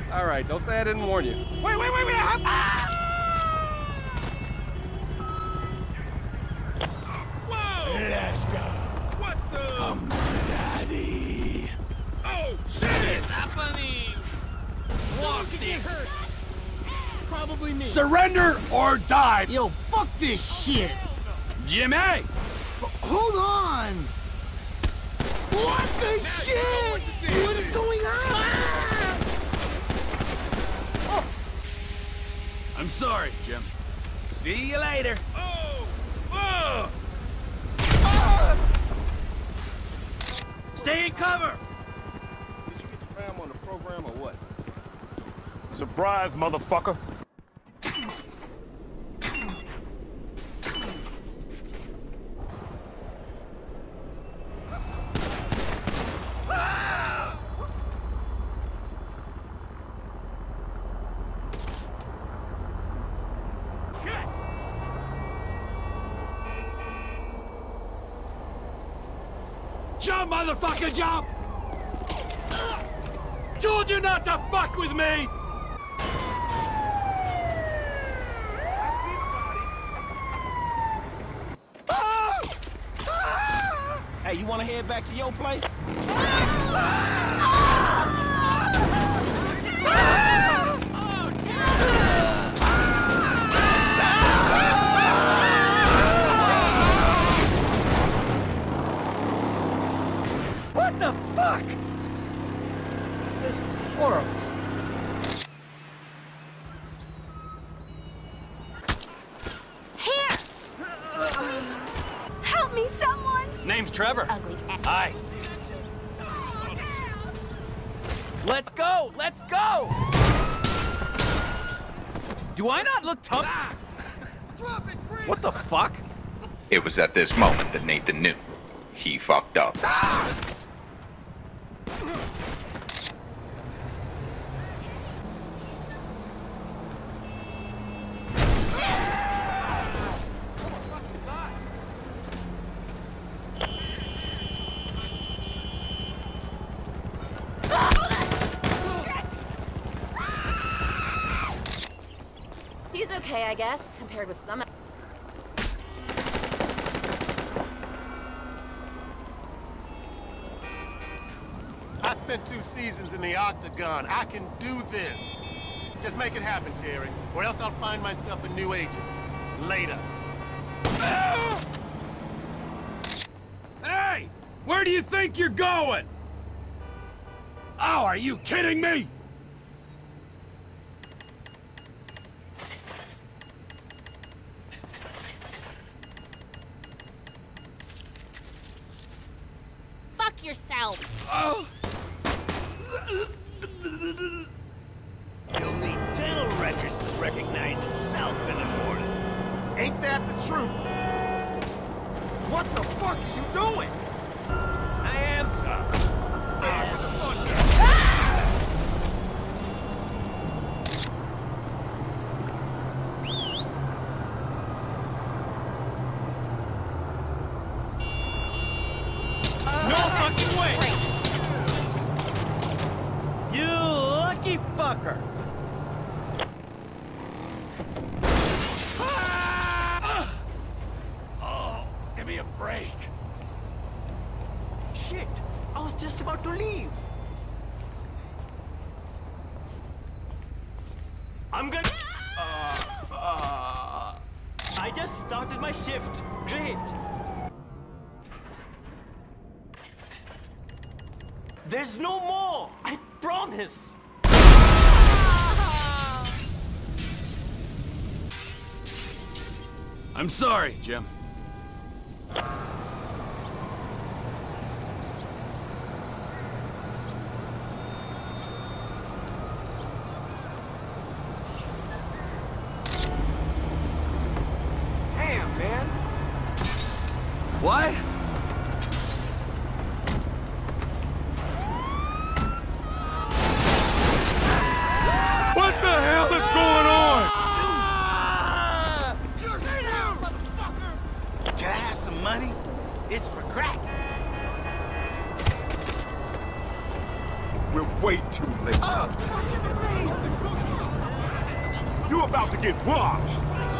All right, don't say I didn't warn you. Wait! Ah! Whoa! Let's go. What the? Come to daddy. Oh, shit! Happening! Walk it! Probably me. Surrender or die. Yo, fuck this shit. Jimmy! Hold on. What the shit? What is going on? I'm sorry, Jim. See you later. Oh! Stay in cover. Did you get the fam on the program or what? Surprise, motherfucker. Jump, motherfucker, jump! Told you not to fuck with me! Hey, you wanna head back to your place? What the fuck? This is horrible. Here! Help me, someone! Name's Trevor. Ugly ass. Hi. Let's go! Let's go! Do I not look tough? What the fuck? It was at this moment that Nathan knew. He fucked up. He's okay, I guess, compared with some. I spent 2 seasons in the Octagon. I can do this. Just make it happen, Terry, or else I'll find myself a new agent. Later. Hey! Where do you think you're going? Oh, are you kidding me? Fuck yourself! Oh! You'll need dental records to recognize himself in the morning. Ain't that the truth? What the fuck are you doing? I am tough. No fucking way! You lucky fucker! Oh, give me a break. Shit! I was just about to leave. I'm gonna... I just started my shift. Great. There's no more! I promise! I'm sorry, Jim. Damn, man! What? What the hell is going on? Can I have some money? It's for crack. We're way too late. You're about to get washed!